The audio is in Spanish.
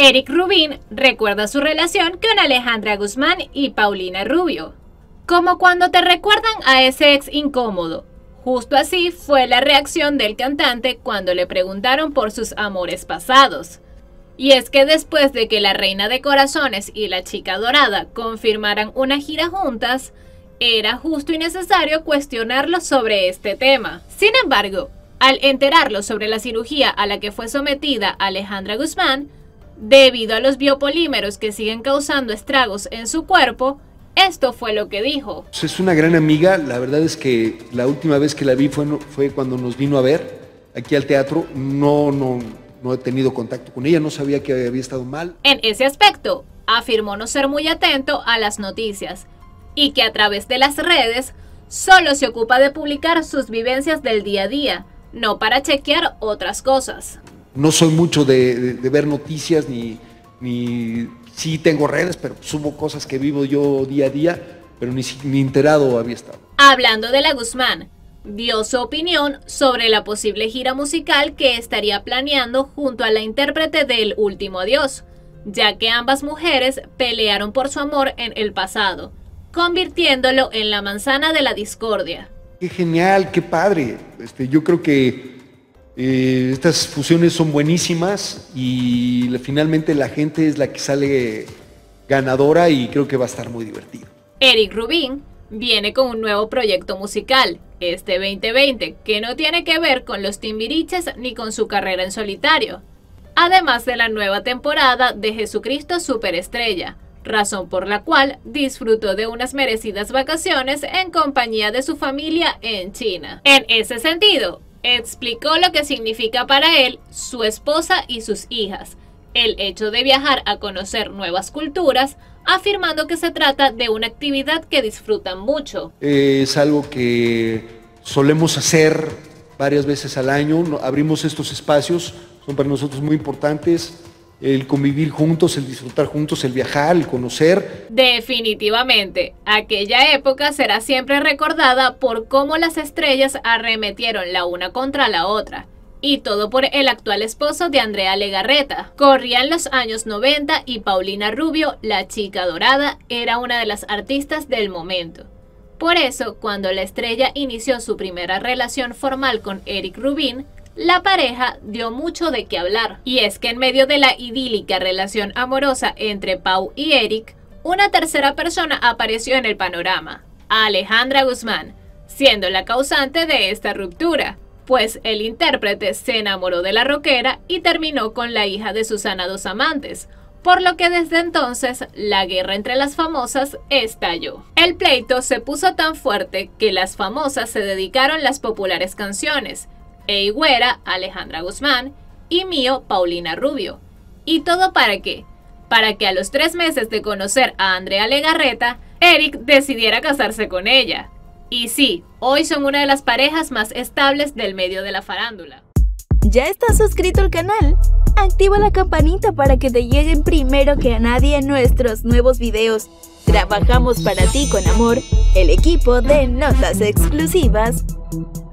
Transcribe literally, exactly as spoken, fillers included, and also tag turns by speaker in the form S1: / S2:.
S1: Eric Rubin recuerda su relación con Alejandra Guzmán y Paulina Rubio, como cuando te recuerdan a ese ex incómodo. Justo así fue la reacción del cantante cuando le preguntaron por sus amores pasados. Y es que después de que la Reina de Corazones y la Chica Dorada confirmaran una gira juntas, era justo y necesario cuestionarlo sobre este tema. Sin embargo, al enterarlo sobre la cirugía a la que fue sometida Alejandra Guzmán, debido a los biopolímeros que siguen causando estragos en su cuerpo, esto fue lo que dijo.
S2: Es una gran amiga, la verdad es que la última vez que la vi fue, fue cuando nos vino a ver aquí al teatro. No, no, no he tenido contacto con ella, no sabía que había estado mal.
S1: En ese aspecto, afirmó no ser muy atento a las noticias y que a través de las redes solo se ocupa de publicar sus vivencias del día a día, no para chequear otras cosas.
S2: No soy mucho de, de, de ver noticias ni... ni Sí tengo redes, pero subo cosas que vivo yo día a día, pero ni, ni enterado había estado.
S1: Hablando de la Guzmán, dio su opinión sobre la posible gira musical que estaría planeando junto a la intérprete de El Último Adiós, ya que ambas mujeres pelearon por su amor en el pasado, convirtiéndolo en la manzana de la discordia.
S2: Qué genial, qué padre. Este, yo creo que Eh, estas fusiones son buenísimas y la, finalmente la gente es la que sale ganadora y creo que va a estar muy divertido.
S1: Eric Rubin viene con un nuevo proyecto musical, este veinte veinte, que no tiene que ver con los Timbiriches ni con su carrera en solitario, además de la nueva temporada de Jesucristo Superestrella, razón por la cual disfrutó de unas merecidas vacaciones en compañía de su familia en China. En ese sentido, explicó lo que significa para él, su esposa y sus hijas, el hecho de viajar a conocer nuevas culturas, afirmando que se trata de una actividad que disfrutan mucho.
S2: Eh, es algo que solemos hacer varias veces al año, abrimos estos espacios, son para nosotros muy importantes, el convivir juntos, el disfrutar juntos, el viajar, el conocer.
S1: Definitivamente, aquella época será siempre recordada por cómo las estrellas arremetieron la una contra la otra. Y todo por el actual esposo de Andrea Legarreta. Corrían los años noventa y Paulina Rubio, la Chica Dorada, era una de las artistas del momento. Por eso, cuando la estrella inició su primera relación formal con Eric Rubin, la pareja dio mucho de qué hablar. Y es que en medio de la idílica relación amorosa entre Pau y Eric, una tercera persona apareció en el panorama, Alejandra Guzmán, siendo la causante de esta ruptura, pues el intérprete se enamoró de la rockera y terminó con la hija de Susana Dos Amantes, por lo que desde entonces la guerra entre las famosas estalló. El pleito se puso tan fuerte que las famosas se dedicaron las populares canciones, Ey Güera, Alejandra Guzmán, y Mío, Paulina Rubio. ¿Y todo para qué? Para que a los tres meses de conocer a Andrea Legarreta, Eric decidiera casarse con ella. Y sí, hoy son una de las parejas más estables del medio de la farándula.
S3: ¿Ya estás suscrito al canal? Activa la campanita para que te lleguen primero que a nadie nuestros nuevos videos. Trabajamos para ti con amor, el equipo de Notas Exclusivas.